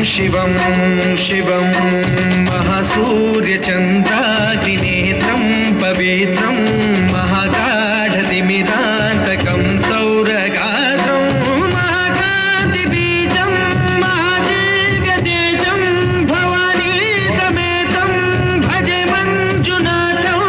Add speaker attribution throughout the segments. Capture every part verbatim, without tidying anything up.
Speaker 1: शिवं शिवं महासूर्यचन्द्राग्निनेत्रं पवित्रं महागाढतिमिरान्तकं सौरगात्रं महाकान्तिबीजं महादिव्यतेजं भवानी समेतं भजे मञ्जुनाथं।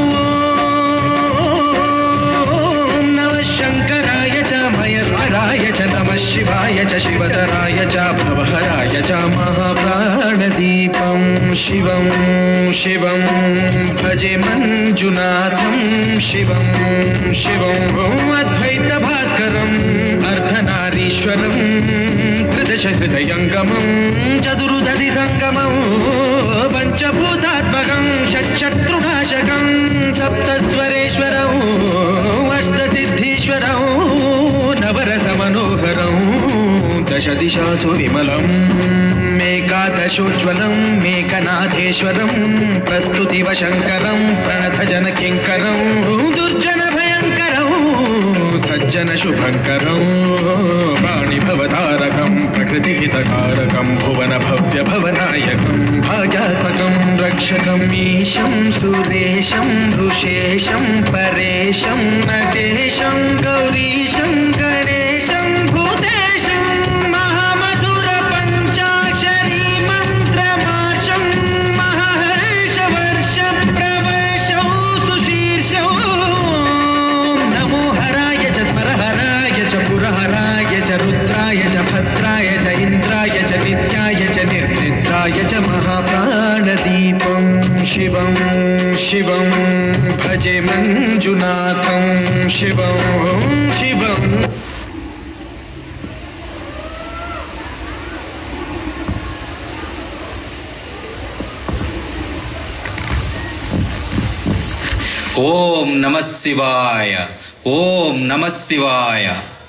Speaker 1: नमः शङ्कराय च मयस्कराय च नमः शिवाय च शिवतराय च भवहराय च महाप्राणदीपं शिवं शिवं भजे मञ्जुनाथं शिवं शिवं अद्वैतभास्करम् अर्धनारीश्वरं त्रिदशहृदयङ्गमं चतुर्दधिसङ्गमं पञ्चभूतात्मकं षट्शत्रुनाशकं सप्तस्वरेश्वरं अष्टसिद्धीश्वरं नवरसमनोहरं दश दिशासु विमलं मेकादशोज्ज्वलं मेकनाथेश्वरं प्रस्तुतिवशङ्करं प्रणतजनकिङ्करं दुर्जनभयङ्करं सज्जनशुभङ्करं वाणिभवतारकं प्रकृतिहितकारकं भुवनभव्यभवनायकं भाग्यात्मकं रक्षकम् ईशं सुरेशं ऋषेशं परेशं नटेशं गौरीशं गणेशं भूतेशं महामधुरपञ्चाक्षरी मन्त्रमार्षं महर्षवर्षं प्रवर्षं सुशीर्षं नमो हराय च स्मरहराय च पुरहराय च रुद्राय च भद्राय च इन्द्राय च नित्याय च निर्निद्राय च महाप्राणदीपं शिवं शिवं भजे मञ्जुनाथं शिवं शिवं।
Speaker 2: ओम नमः शिवाय ओम नमः शिवाय।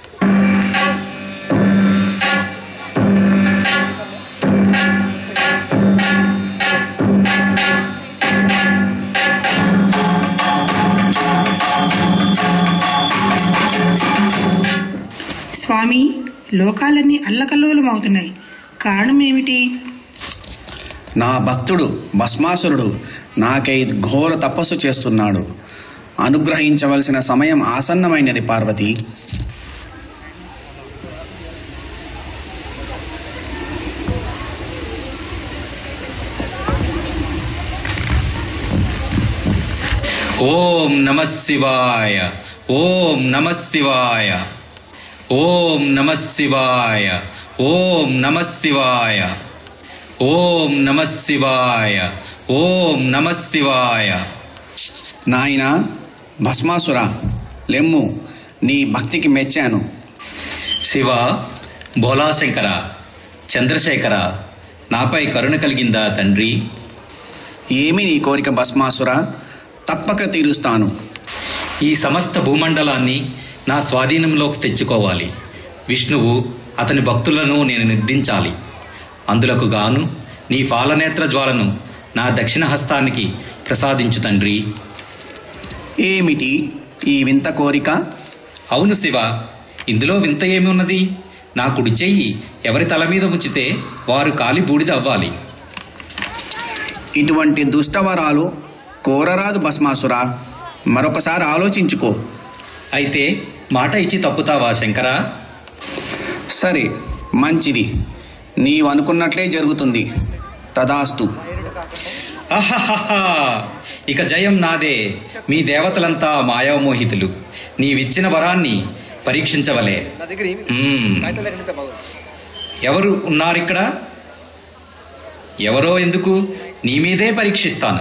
Speaker 3: స్వామి, లోకాలన్నీ అల్లకల్లోలం అవుతున్నాయి. కారణం ఏమిటి?
Speaker 4: నా భక్తుడు భస్మాసురుడు నాకై ఘోర తపస్సు చేస్తున్నాడు. అనుగ్రహించవలసిన సమయం ఆసన్నమైనది పార్వతి.
Speaker 2: ఓం నమః శివాయ ఓం నమః శివాయ ఓం నమః శివాయ ఓం నమః శివాయ ఓం నమః శివాయ ఓం నమః శివాయ.
Speaker 4: నాయనా భస్మాసుర, లెమ్ము, నీ భక్తికి మెచ్చాను.
Speaker 2: శివ, భోలాశంకర, చంద్రశేఖర, నాపై కరుణ కలిగిందా తండ్రి?
Speaker 4: ఏమి నీ కోరిక భస్మాసుర? తప్పక తీరుస్తాను.
Speaker 2: ఈ సమస్త భూమండలాన్ని నా స్వాధీనంలోకి తెచ్చుకోవాలి. విష్ణువు అతని భక్తులను నేను నిర్దించాలి. అందులకు గాను నీ ఫాలనేత్ర జ్వాలను నా దక్షిణ హస్తానికి ప్రసాదించు తండ్రి.
Speaker 4: ఏమిటి ఈ వింత కోరిక?
Speaker 2: అవును శివ, ఇందులో వింత ఏమి ఉన్నది? నా కుడి చెయ్యి ఎవరి తల మీద ఉంచితే వారు కాలి బూడిద అవ్వాలి.
Speaker 4: ఇటువంటి దుష్టవరాలు కోరరాదు భస్మాసుర. మరొకసారి ఆలోచించుకో.
Speaker 2: అయితే మాట ఇచ్చి తప్పుతావా శంకరా?
Speaker 4: సరే, మంచిది. నీవు అనుకున్నట్లే జరుగుతుంది. తదాస్తు.
Speaker 2: ఆహాహా, ఇక జయం నాదే. మీ దేవతలంతా మాయామోహితులు. నీవిచ్చిన వరాన్ని పరీక్షించవలే. ఎవరు ఉన్నారిక్కడ? ఎవరో ఎందుకు, నీ మీదే పరీక్షిస్తాను.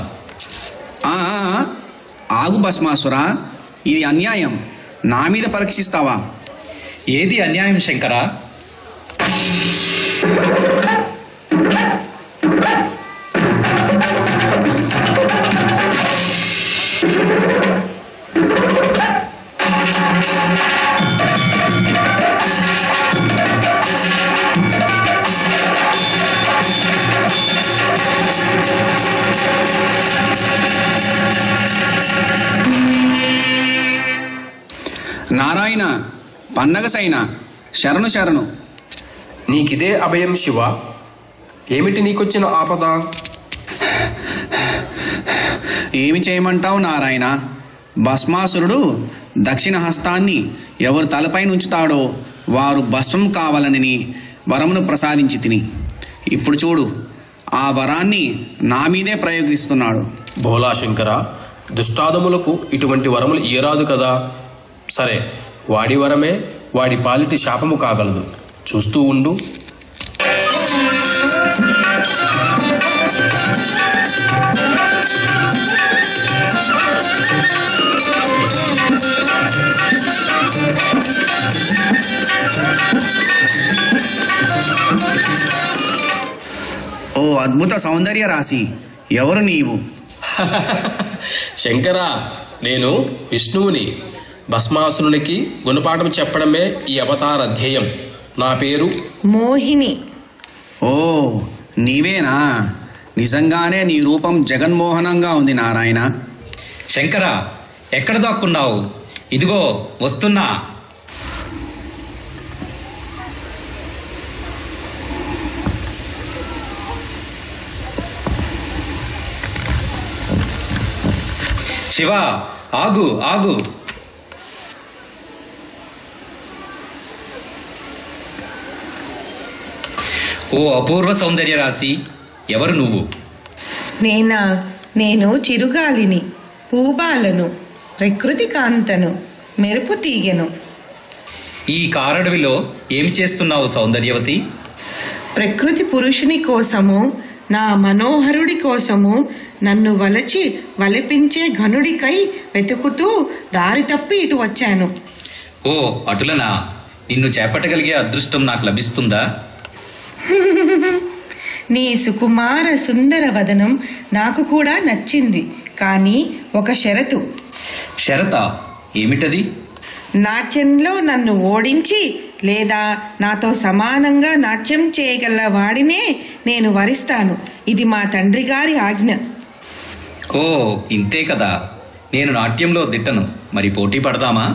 Speaker 4: ఆగు భస్మాసుర, ఇది అన్యాయం. నా మీద పరీక్షిస్తావా?
Speaker 2: ఏది అన్యాయం శంకరా?
Speaker 4: నారాయణ, పన్నగసైన, శరణు శరణు.
Speaker 5: నీకిదే అభయం శివ. ఏమిటి నీకొచ్చిన ఆపద?
Speaker 4: ఏమి చేయమంటావు నారాయణ? భస్మాసురుడు దక్షిణ హస్తాన్ని ఎవరు తలపై ఉంచుతాడో వారు భస్మం కావాలని వరమును ప్రసాదించి తిని ఇప్పుడు చూడు ఆ వరాన్ని నా మీదే ప్రయోగిస్తున్నాడు.
Speaker 5: భోలా శంకర, దుష్టాదములకు ఇటువంటి వరములు ఇయ్యరాదు కదా. సరే, వాడి వరమే వాడి పాలిటి శాపము కాగలదు. చూస్తూ ఉండు.
Speaker 4: ఓ అద్భుత సౌందర్య రాశి, ఎవరు నీవు?
Speaker 5: శంకర, నేను విష్ణువుని. భస్మాసురునికి గుణపాఠం చెప్పడమే ఈ అవతార ధ్యేయం. నా పేరు
Speaker 3: మోహిని.
Speaker 4: ఓ నీవేనా? నిజంగానే నీ రూపం జగన్మోహనంగా ఉంది నారాయణ.
Speaker 2: శంకర, ఎక్కడ దాక్కున్నావు? ఇదిగో వస్తున్నా. శివ, ఆగు ఆగు. ఓ అపూర్వ సౌందర్య రాశి, ఎవరు నువ్వు?
Speaker 3: నేనా? నేను చిరుగాలిని, పూబాలను, ప్రకృతి కాంతను, మెరుపు తీగెను.
Speaker 2: ఈ కారడవిలో ఏమి చేస్తున్నావు సౌందర్యవతి?
Speaker 3: ప్రకృతి పురుషుని కోసము, నా మనోహరుడి కోసము నన్ను వలచి వలపించే ఘనుడికై వెతుకుతూ దారి తప్పి ఇటు వచ్చాను.
Speaker 2: ఓ అటులనా? నిన్ను చేపట్టగలిగే అదృష్టం నాకు లభిస్తుందా?
Speaker 3: నీ సుకుమార సుందర వదనం నాకు కూడా నచ్చింది, కానీ ఒక షరతు.
Speaker 2: షరతా? ఏమిటది?
Speaker 3: నాట్యంలో నన్ను ఓడించి లేదా నాతో సమానంగా నాట్యం చేయగల వాడినే నేను వరిస్తాను. ఇది మా తండ్రి గారి ఆజ్ఞ.
Speaker 2: ఓ ఇంతే కదా. నేను నాట్యంలో దిట్టను, మరి పోటీ పడదామా?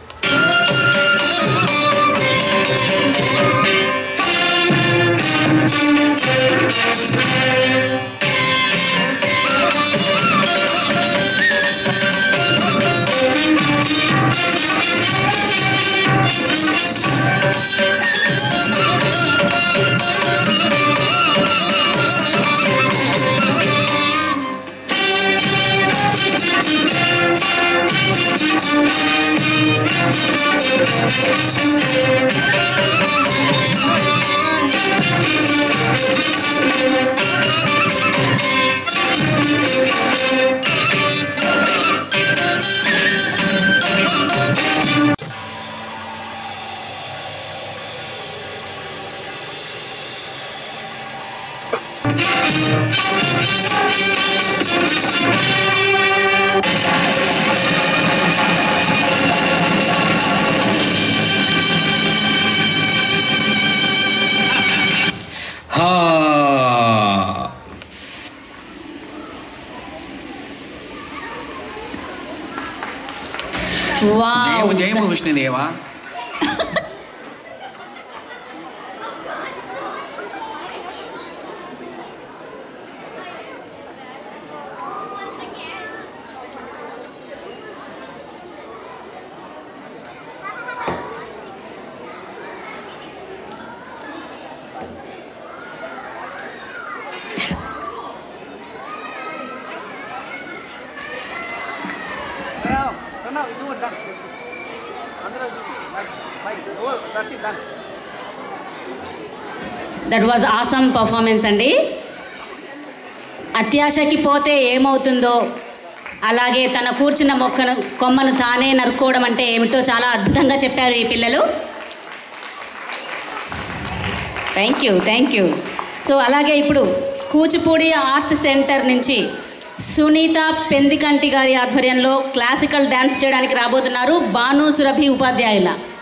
Speaker 2: హా
Speaker 4: జయము జయము విష్ణుదేవా.
Speaker 6: దట్ వాజ్ ఆసమ్ పర్ఫార్మెన్స్ అండి. అత్యాశకి పోతే ఏమవుతుందో అలాగే తన కూర్చున్న మొక్కను కొమ్మను తానే నరుక్కోవడం అంటే ఏమిటో చాలా అద్భుతంగా చెప్పారు ఈ పిల్లలు. Thank you thank you. So అలాగే ఇప్పుడు కూచిపూడి ఆర్ట్ సెంటర్ నుంచి సునీత పెందికంటి గారి ఆధ్వర్యంలో క్లాసికల్ డ్యాన్స్ చేయడానికి రాబోతున్నారు భాను సురభి ఉపాధ్యాయుల.